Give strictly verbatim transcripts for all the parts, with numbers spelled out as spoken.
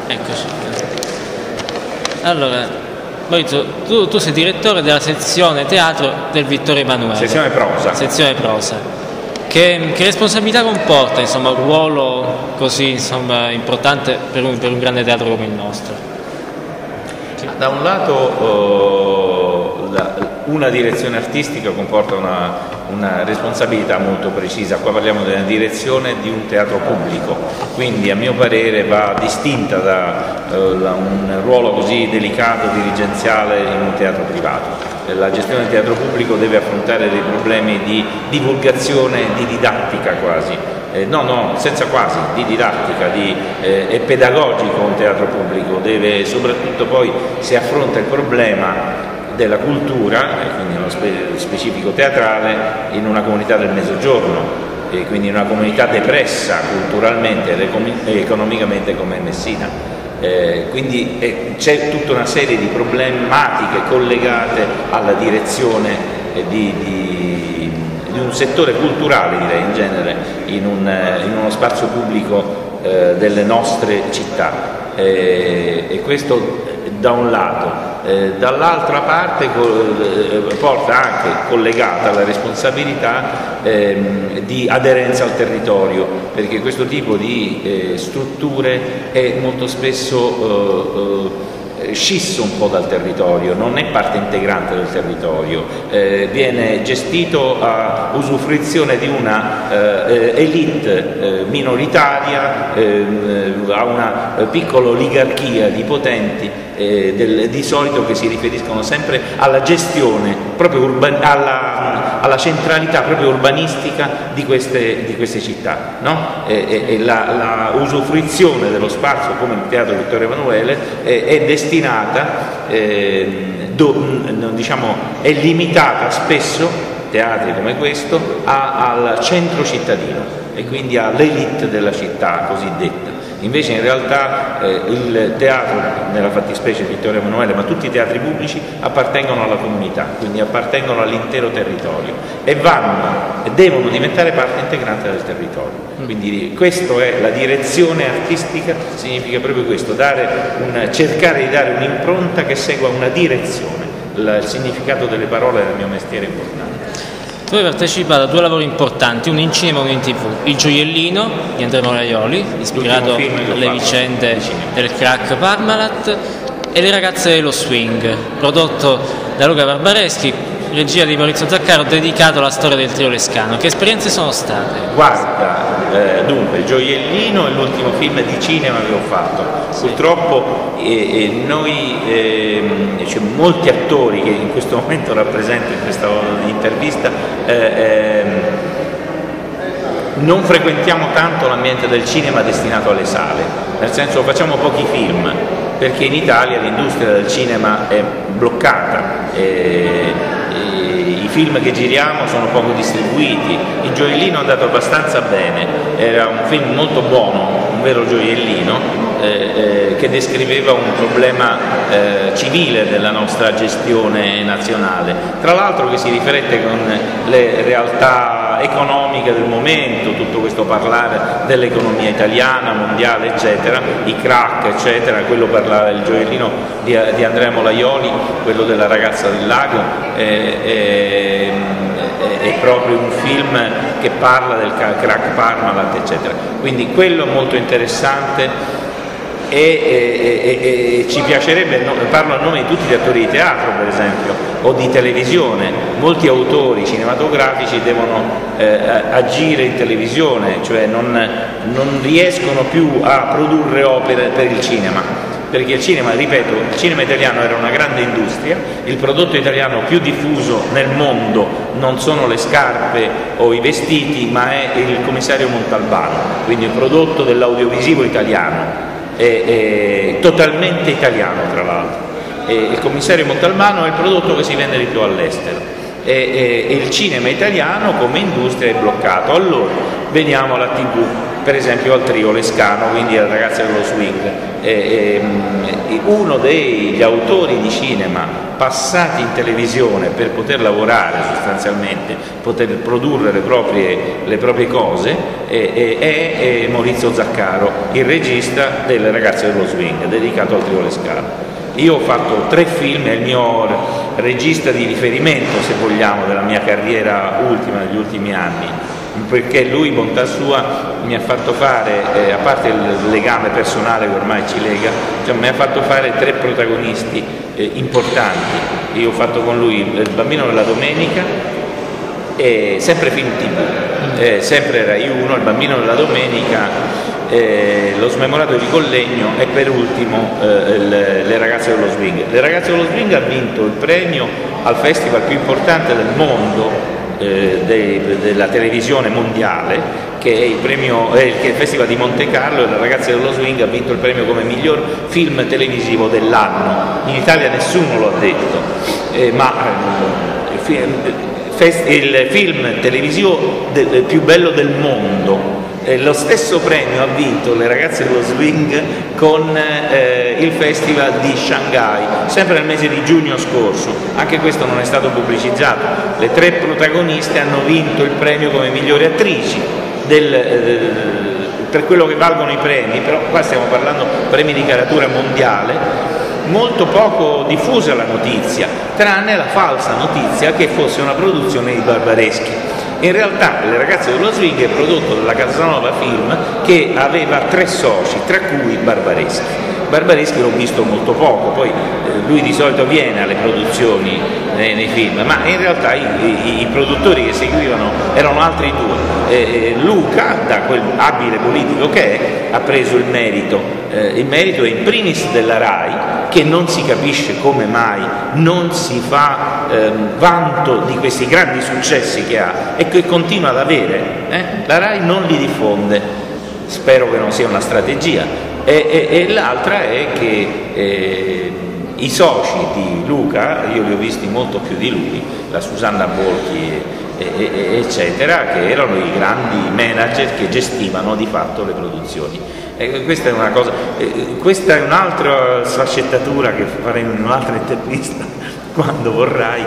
Eccoci. Allora, Maurizio, tu, tu sei direttore della sezione teatro del Vittorio Emanuele. Sezione prosa. Sezione prosa. Che, che responsabilità comporta, insomma, un ruolo così, insomma, importante per un, per un grande teatro come il nostro? Da un lato oh, la, una direzione artistica comporta una, una responsabilità molto precisa. Qua parliamo della direzione di un teatro pubblico, quindi a mio parere va distinta da uh, un ruolo così delicato, dirigenziale in un teatro privato. La gestione del teatro pubblico deve affrontare dei problemi di divulgazione, di didattica quasi. Eh, no, no, senza quasi, di didattica, di, eh, è pedagogico un teatro pubblico, deve soprattutto poi si affronta il problema della cultura, e quindi nello spe specifico teatrale, in una comunità del Mezzogiorno, e quindi in una comunità depressa culturalmente ed economicamente come Messina. Eh, quindi eh, c'è tutta una serie di problematiche collegate alla direzione eh, di, di, di un settore culturale, direi in genere, in, un, eh, in uno spazio pubblico eh, delle nostre città, eh, e questo da un lato. Eh, dall'altra parte eh, porta anche collegata la responsabilità eh, di aderenza al territorio, perché questo tipo di eh, strutture è molto spesso eh, eh, scisso un po' dal territorio, non è parte integrante del territorio, eh, viene gestito a usufruizione di una eh, elite eh, minoritaria, eh, a una piccola oligarchia di potenti, eh, del, di solito che si riferiscono sempre alla gestione, proprio urban, alla, alla centralità proprio urbanistica di queste, di queste città, no? e, e, e la, la usufruizione dello spazio come il Teatro Vittorio Emanuele è, è destinata, eh, do, diciamo, è limitata spesso, teatri come questo, a, al centro cittadino e quindi all'elite della città cosiddetta. Invece in realtà eh, il teatro, nella fattispecie Vittorio Emanuele, ma tutti i teatri pubblici appartengono alla comunità, quindi appartengono all'intero territorio e vanno, devono diventare parte integrante del territorio. Quindi questa è la direzione artistica, significa proprio questo, dare un, cercare di dare un'impronta che segua una direzione. Il, il significato delle parole del mio mestiere è importante. Tu hai partecipato a due lavori importanti, uno in cinema e uno in tv, Il gioiellino di Andrea Moraioli, ispirato alle vicende del crack Parmalat, e Le ragazze dello swing, prodotto da Luca Barbareschi, regia di Maurizio Zaccaro, dedicato alla storia del trio lescano. Che esperienze sono state? Guarda, eh, dunque, Il gioiellino è l'ultimo film di cinema che ho fatto. Sì. Purtroppo eh, eh, noi, eh, c'è molti attori che in questo momento rappresento in questa intervista, eh, eh, non frequentiamo tanto l'ambiente del cinema destinato alle sale, nel senso facciamo pochi film, perché in Italia l'industria del cinema è bloccata. Eh, I film che giriamo sono poco distribuiti. Il gioiellino è andato abbastanza bene, era un film molto buono, un vero gioiellino, eh, eh, che descriveva un problema eh, civile della nostra gestione nazionale, tra l'altro che si riflette con le realtà economiche del momento, tutto questo parlare dell'economia italiana, mondiale, eccetera, i crack, eccetera. Quello parlava il gioiellino di, di Andrea Moraioli, quello della ragazza del lago, eh, eh, è proprio un film che parla del crack Parmalat, eccetera. Quindi quello è molto interessante. E, e, e, e ci piacerebbe, parlo a nome di tutti gli attori di teatro per esempio o di televisione, molti autori cinematografici devono eh, agire in televisione, cioè non, non riescono più a produrre opere per il cinema, perché il cinema, ripeto, il cinema italiano era una grande industria, il prodotto italiano più diffuso nel mondo non sono le scarpe o i vestiti, ma è il Commissario Montalbano, quindi il prodotto dell'audiovisivo italiano. È, è totalmente italiano tra l'altro, il Commissario Montalbano è il prodotto che si vende di più all'estero e, e il cinema italiano come industria è bloccato. Allora veniamo alla tivù. per esempio al trio Lescano, quindi al Ragazze dello Swing. E, e, uno degli autori di cinema passati in televisione per poter lavorare sostanzialmente, poter produrre le proprie, le proprie cose, è, è, è Maurizio Zaccaro, il regista delle Ragazze dello Swing, dedicato al trio Lescano. Io ho fatto tre film, è il mio regista di riferimento, se vogliamo, della mia carriera ultima, negli ultimi anni, perché lui, bontà sua, mi ha fatto fare, eh, a parte il legame personale che ormai ci lega, cioè, mi ha fatto fare tre protagonisti eh, importanti. Io ho fatto con lui Il bambino della domenica, eh, sempre film tivù, eh, sempre Rai uno, Il bambino della domenica, Eh, Lo smemorato di Collegno e per ultimo eh, le, le Ragazze dello Swing. Le Ragazze dello Swing ha vinto il premio al festival più importante del mondo eh, de, della televisione mondiale, che è il, premio, eh, che è il Festival di Monte Carlo, e Le Ragazze dello Swing ha vinto il premio come miglior film televisivo dell'anno. In Italia nessuno lo ha detto, eh, ma eh, il film televisivo del, più bello del mondo. Eh, lo stesso premio ha vinto Le Ragazze dello Swing con eh, il Festival di Shanghai, sempre nel mese di giugno scorso. Anche questo non è stato pubblicizzato. Le tre protagoniste hanno vinto il premio come migliori attrici del, eh, per quello che valgono i premi, però qua stiamo parlando di premi di caratura mondiale. Molto poco diffusa la notizia, tranne la falsa notizia che fosse una produzione di Barbareschi. In realtà Le Ragazze dello Swing è prodotto dalla Casanova Film, che aveva tre soci, tra cui Barbareschi. Barbareschi l'ho visto molto poco, poi eh, lui di solito viene alle produzioni nei, nei film, ma in realtà i, i, i produttori che seguivano erano altri due. Eh, Luca, da quel abile politico che è, ha preso il merito, eh, il merito è in primis della Rai, che non si capisce come mai non si fa eh, vanto di questi grandi successi che ha e che continua ad avere. Eh? La Rai non li diffonde, spero che non sia una strategia. E, e, e l'altra è che eh, i soci di Luca, io li ho visti molto più di lui, la Susanna Bolchi e, e, eccetera, che erano i grandi manager che gestivano di fatto le produzioni. E questa è una cosa, eh, questa è un'altra sfaccettatura che faremo in un'altra intervista quando vorrai,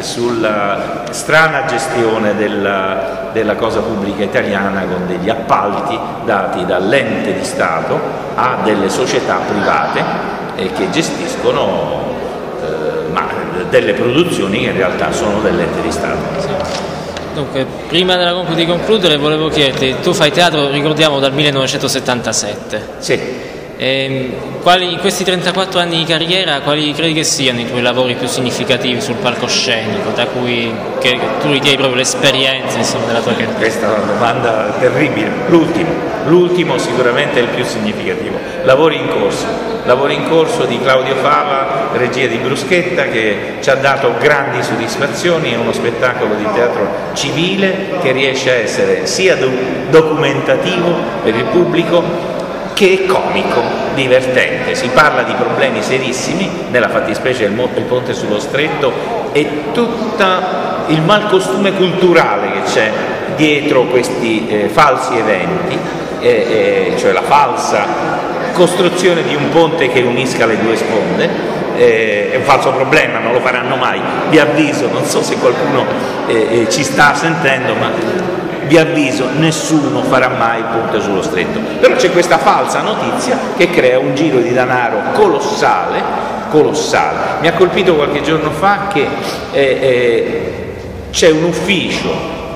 sulla strana gestione della, della cosa pubblica italiana, con degli appalti dati dall'ente di Stato a delle società private eh, che gestiscono eh, ma delle produzioni che in realtà sono dell'ente di Stato. Sì. Dunque, prima della, di concludere volevo chiederti, tu fai teatro, ricordiamo, dal millenovecentosettantasette. Sì. E, quali, in questi trentaquattro anni di carriera, quali credi che siano i tuoi lavori più significativi sul palcoscenico, da cui che tu ritieni proprio l'esperienza, insomma, della tua carriera? Questa è una domanda terribile. L'ultimo, l'ultimo sicuramente è il più significativo. Lavori in corso, lavori in corso di Claudio Fava, regia di Bruschetta, che ci ha dato grandi soddisfazioni. È uno spettacolo di teatro civile che riesce a essere sia documentativo per il pubblico che comico, divertente. Si parla di problemi serissimi, nella fattispecie il, il ponte sullo Stretto e tutto il malcostume culturale che c'è dietro questi eh, falsi eventi, eh, eh, cioè la falsa costruzione di un ponte che unisca le due sponde. Eh, è un falso problema, non lo faranno mai, vi avviso, non so se qualcuno eh, eh, ci sta sentendo, ma vi avviso, nessuno farà mai il ponte sullo Stretto. Però c'è questa falsa notizia che crea un giro di denaro colossale, colossale. Mi ha colpito qualche giorno fa che eh, eh, c'è un ufficio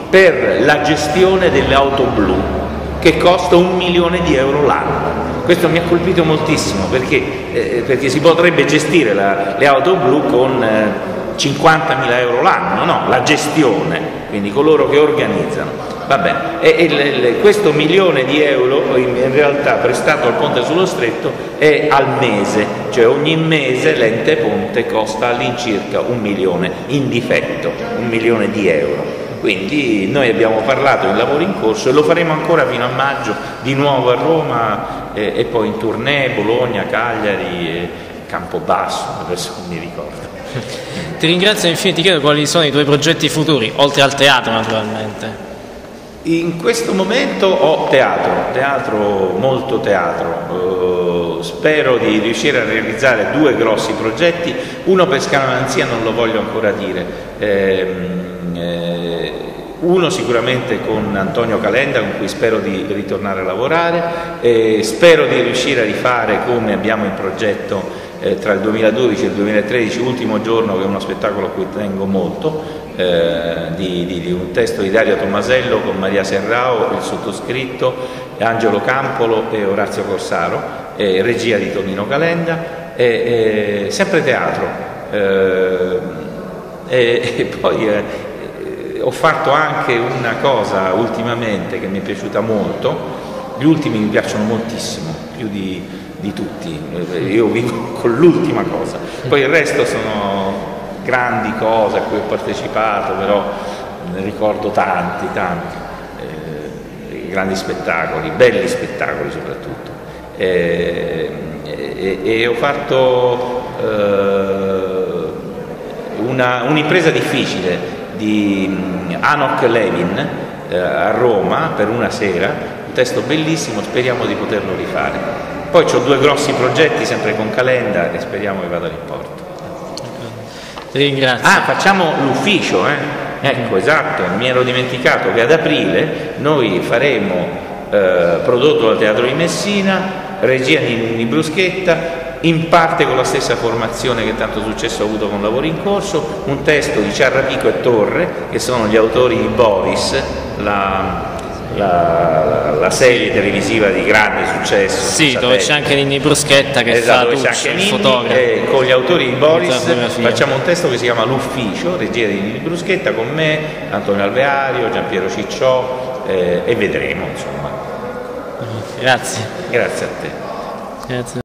per la gestione delle auto blu che costa un milione di euro l'anno. Questo mi ha colpito moltissimo, perché, eh, perché si potrebbe gestire la, le auto blu con eh, cinquantamila euro l'anno, no? La gestione, quindi coloro che organizzano. Va bene, e, e le, questo milione di euro in, in realtà prestato al ponte sullo Stretto è al mese, cioè ogni mese l'ente ponte costa all'incirca un milione in difetto, un milione di euro. Quindi noi abbiamo parlato di lavori in corso e lo faremo ancora fino a maggio, di nuovo a Roma eh, e poi in tournée, Bologna, Cagliari e Campobasso, adesso non mi ricordo. Ti ringrazio, infine ti chiedo quali sono i tuoi progetti futuri, oltre al teatro naturalmente. In questo momento ho teatro, teatro, molto teatro, uh, spero di riuscire a realizzare due grossi progetti, uno per Scaramanzia non lo voglio ancora dire, eh, eh, uno sicuramente con Antonio Calenda con cui spero di ritornare a lavorare, e spero di riuscire a rifare, come abbiamo in progetto eh, tra il duemiladodici e il duemilatredici, Ultimo giorno, che è uno spettacolo a cui tengo molto, Eh, di, di, di un testo di Dario Tommasello con Maria Serrao, il sottoscritto, Angelo Campolo e Orazio Corsaro, eh, regia di Tonino Calenda, eh, eh, sempre teatro. Eh, e, e poi eh, ho fatto anche una cosa ultimamente che mi è piaciuta molto, gli ultimi mi piacciono moltissimo, più di, di tutti, io vivo con l'ultima cosa, poi il resto sono grandi cose a cui ho partecipato, però ne ricordo tanti, tanti, eh, grandi spettacoli, belli spettacoli soprattutto. E, e, e ho fatto eh, un'impresa difficile di Anok Levin eh, a Roma per una sera, un testo bellissimo, speriamo di poterlo rifare. Poi ho due grossi progetti sempre con Calenda e speriamo che vadano in porto. Ringrazio. Ah, facciamo l'ufficio, eh? Ecco, esatto, mi ero dimenticato che ad aprile noi faremo, eh, prodotto dal Teatro di Messina, regia di Nini Bruschetta, in parte con la stessa formazione che tanto successo ha avuto con Lavori in Corso, un testo di Ciarrapico e Torre, che sono gli autori di Boris, la... La, la serie televisiva di grande successo, sì, dove c'è anche Nini Bruschetta che esatto, fa Tuccio, il fotografo, e con gli autori di Boris facciamo un testo che si chiama L'Ufficio, regia di Nini Bruschetta, con me, Antonio Alveario, Giampiero Cicciò, eh, e vedremo, insomma. Grazie. Grazie a te. Grazie.